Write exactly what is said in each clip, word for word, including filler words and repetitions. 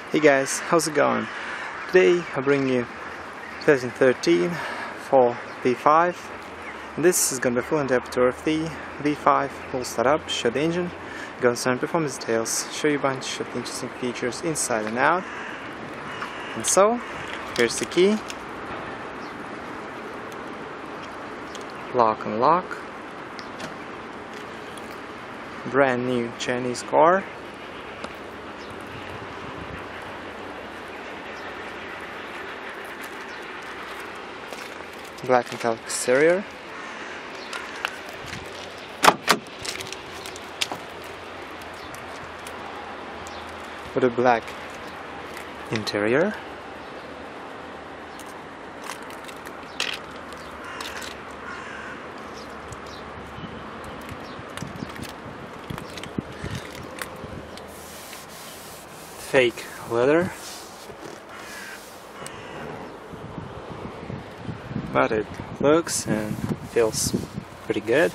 Hey guys, how's it going? Today I bring you twenty thirteen Ford V five, and this is going to be a full interpreter of the V five. We'll start up, show the engine, go into some performance details, show you a bunch of the interesting features inside and out. And so, here's the key, lock and lock, brand new Chinese car. Black metallic exterior, with a black interior. Fake leather, but it looks and feels pretty good.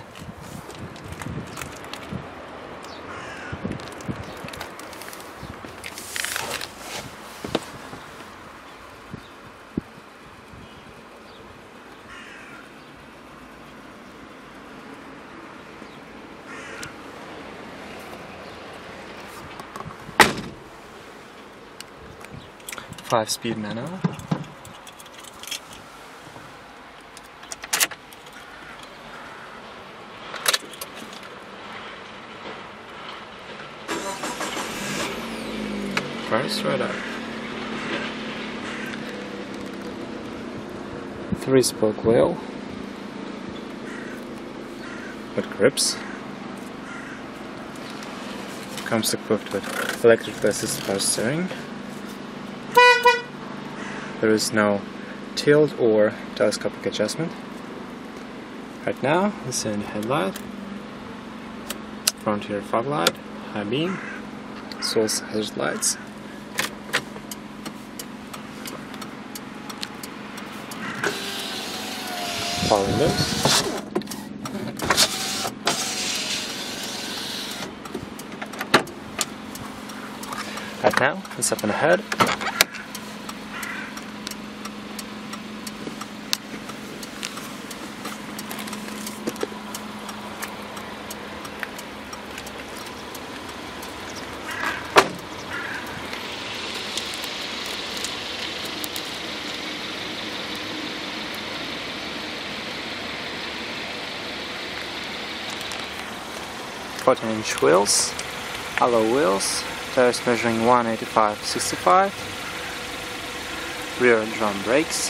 Five-speed manual. First right up. Three-spoke wheel with grips. Comes equipped with electrically assisted power steering. There is no tilt or telescopic adjustment. Right now, this is the headlight, front rear fog light, high beam, source hazard lights. Power windows. Right now, it's up and ahead. fourteen inch wheels, alloy wheels, tires measuring one eighty-five sixty-five, rear drum brakes,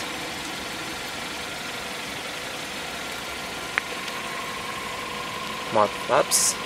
mud flaps,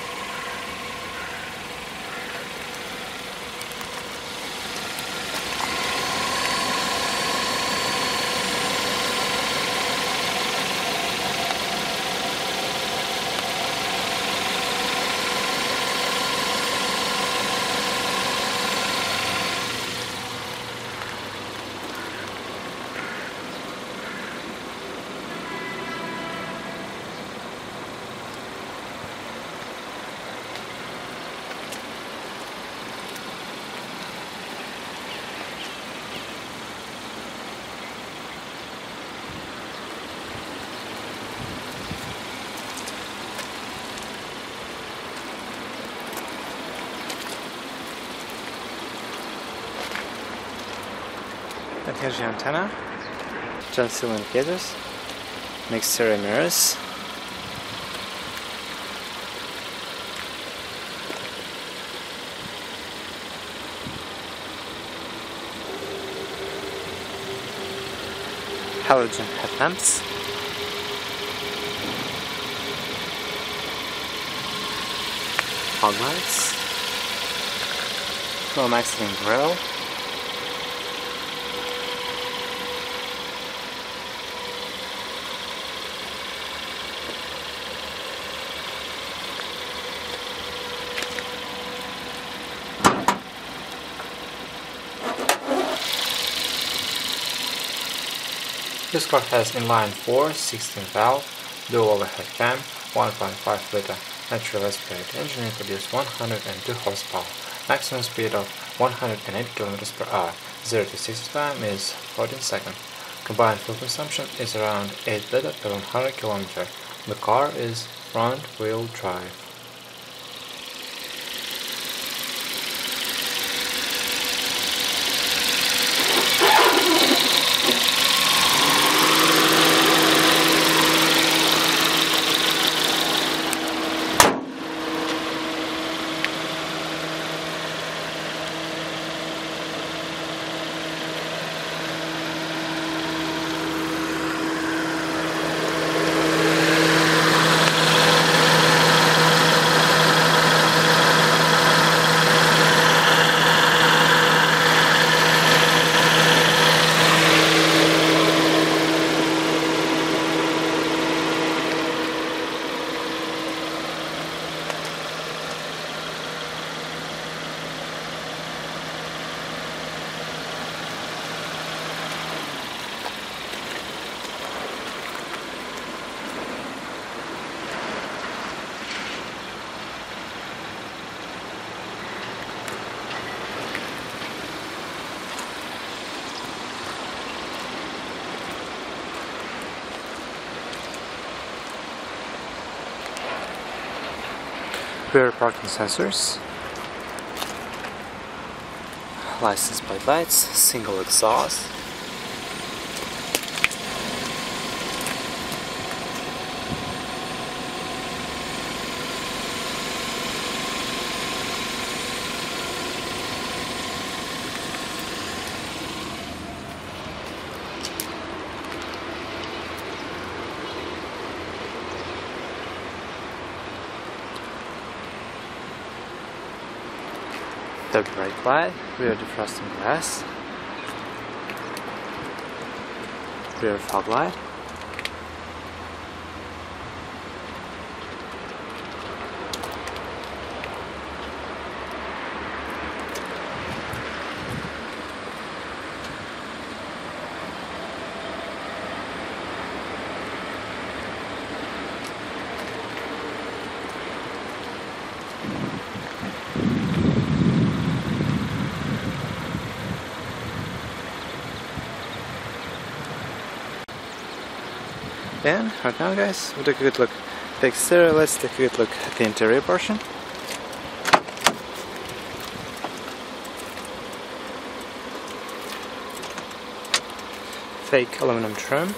and here's the antenna, turn signal indicators, mixed stereo mirrors, halogen headlamps, fog lights, chrome accident grille, This car has inline four, sixteen valve, dual overhead cam, one point five liter natural aspirated engine and produces one hundred two horsepower, maximum speed of one hundred eighty kilometers per hour. zero to sixty time is fourteen seconds. Combined fuel consumption is around eight liters per one hundred kilometers. The car is front-wheel drive. Rear parking sensors, license plate lights, single exhaust, the brake light, rear defrosting glass, rear fog light, and right now guys, we'll take a good look at the exterior. Let's take a good look at the interior portion. Fake aluminum trim,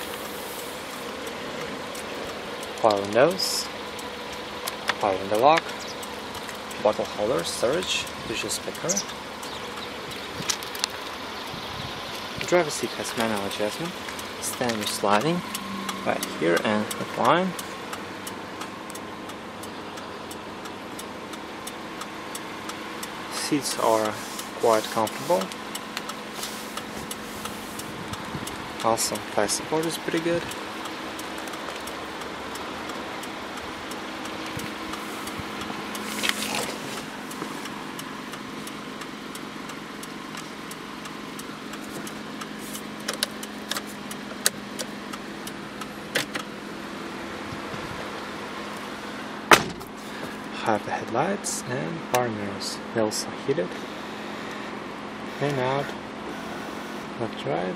power windows, power window lock, bottle holder, storage, visual speaker. The driver's seat has manual adjustment, standard sliding right here and recline. Seats are quite comfortable. Also, thigh support is pretty good. Have the headlights and power mirrors. They also heated. In, out, left, right.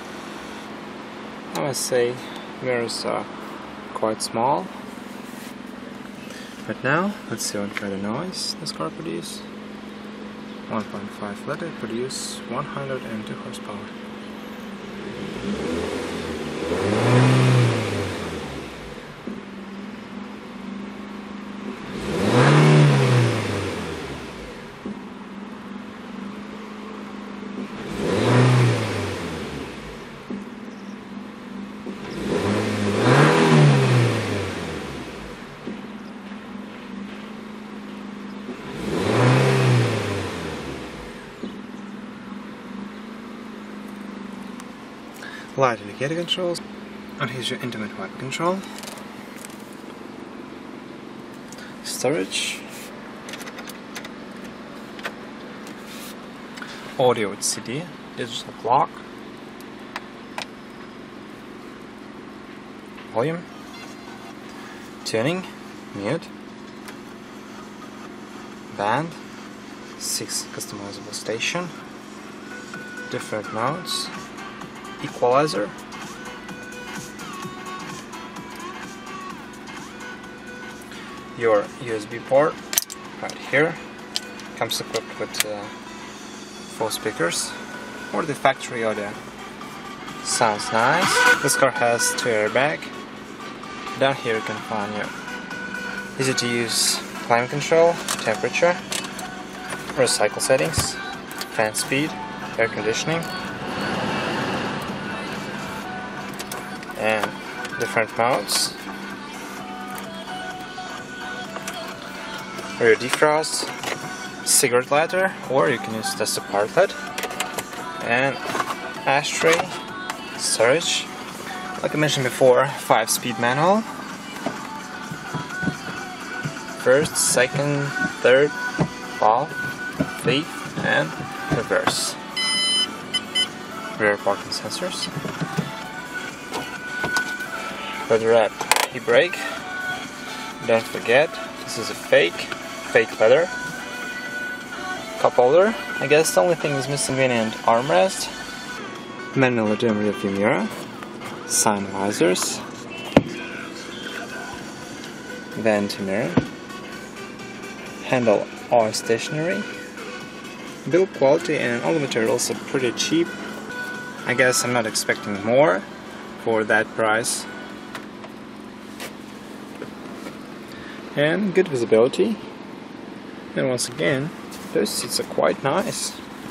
I must say mirrors are quite small. But now let's see what kind of noise this car produces. one point five liter produce one hundred two horsepower. Light indicator controls, and here's your intimate wiper control, storage, audio with C D, digital clock, volume, tuning, mute, band, six customizable station, different modes, equalizer, your U S B port right here, comes equipped with uh, four speakers or the factory audio. Sounds nice. This car has two airbags. Down here you can find your easy to use climate control, temperature, recycle settings, fan speed, air conditioning, and different modes. Rear defrost, cigarette lighter, or you can use just a partlet, and ashtray, storage. Like I mentioned before, five speed manual. First, second, third, fourth, fifth, and reverse. Rear parking sensors. Leather wrap e-brake. Don't forget, this is a fake, fake leather. Cup holder. I guess the only thing is missing being an armrest. Manual aluminum rear view mirror. Sign visors. Vent mirror. Handle all stationary. Build quality and all the materials are pretty cheap. I guess I'm not expecting more for that price. And good visibility. And once again, those seats are quite nice.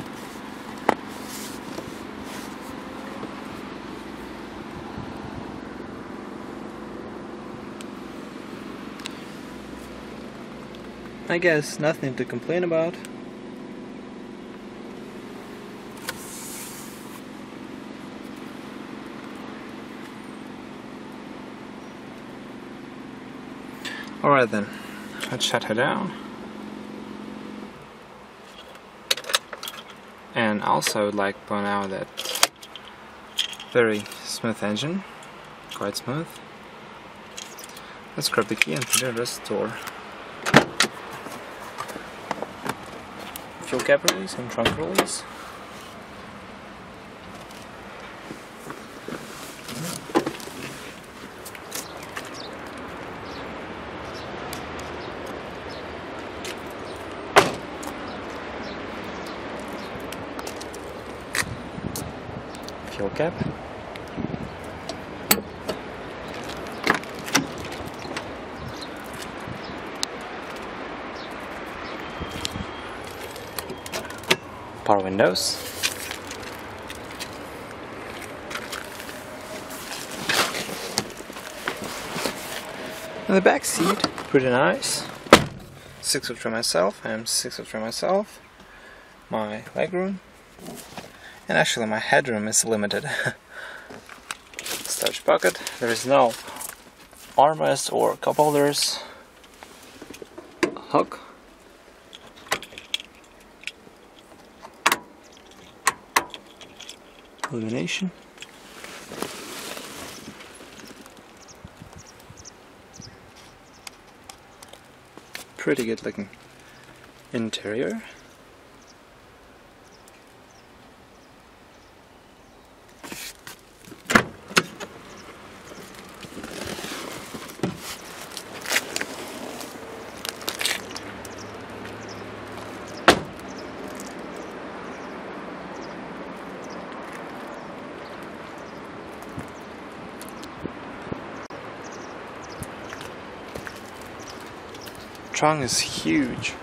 I guess nothing to complain about. Alright then, let's shut her down. And also I would like to point out that very smooth engine, quite smooth. Let's grab the key and put it in the restore. Fuel cap release and trunk release. Fuel cap. Power windows. And the back seat, pretty nice. Six foot for myself, I'm six foot for myself. My legroom. And actually my headroom is limited. Storage pocket. There is no armrest or cup holders. Hook. Illumination. Pretty good looking interior. Trunk is huge.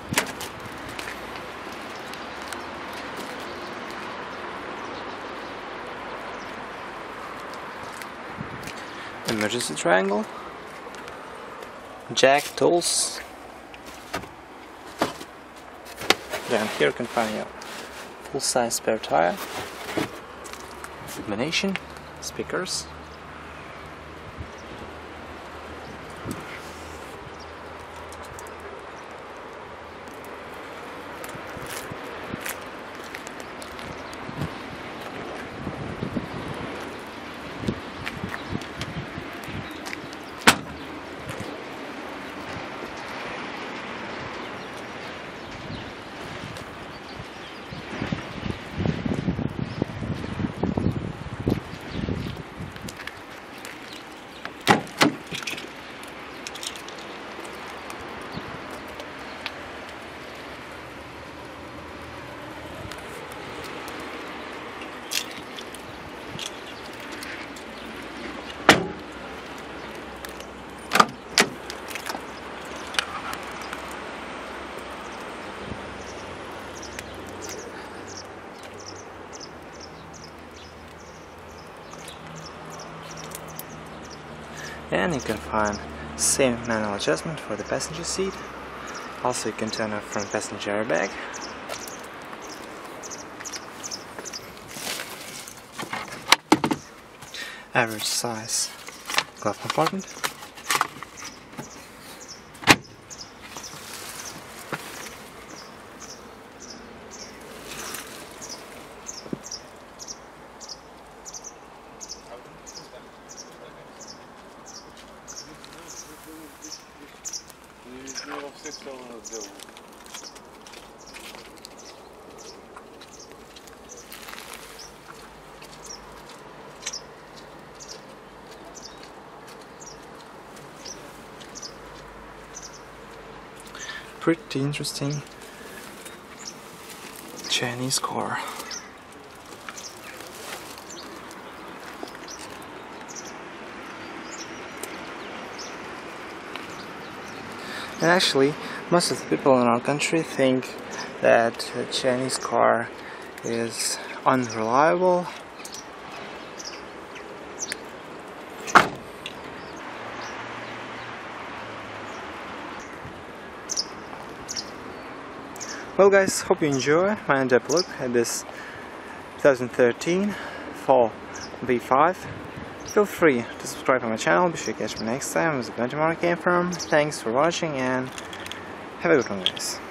Emergency triangle. Jack, tools. Down here you can find your full-size spare tire. Illumination, speakers. and you can find same manual adjustment for the passenger seat. Also you can turn off front passenger airbag. Average size glove compartment. Pretty interesting Chinese car. And actually, most of the people in our country think that a Chinese car is unreliable. Well guys, hope you enjoy my in-depth look at this twenty thirteen Ford V five. Feel free to subscribe to my channel, be sure to catch me next time with the benchmark came from. Thanks for watching and have a good one guys.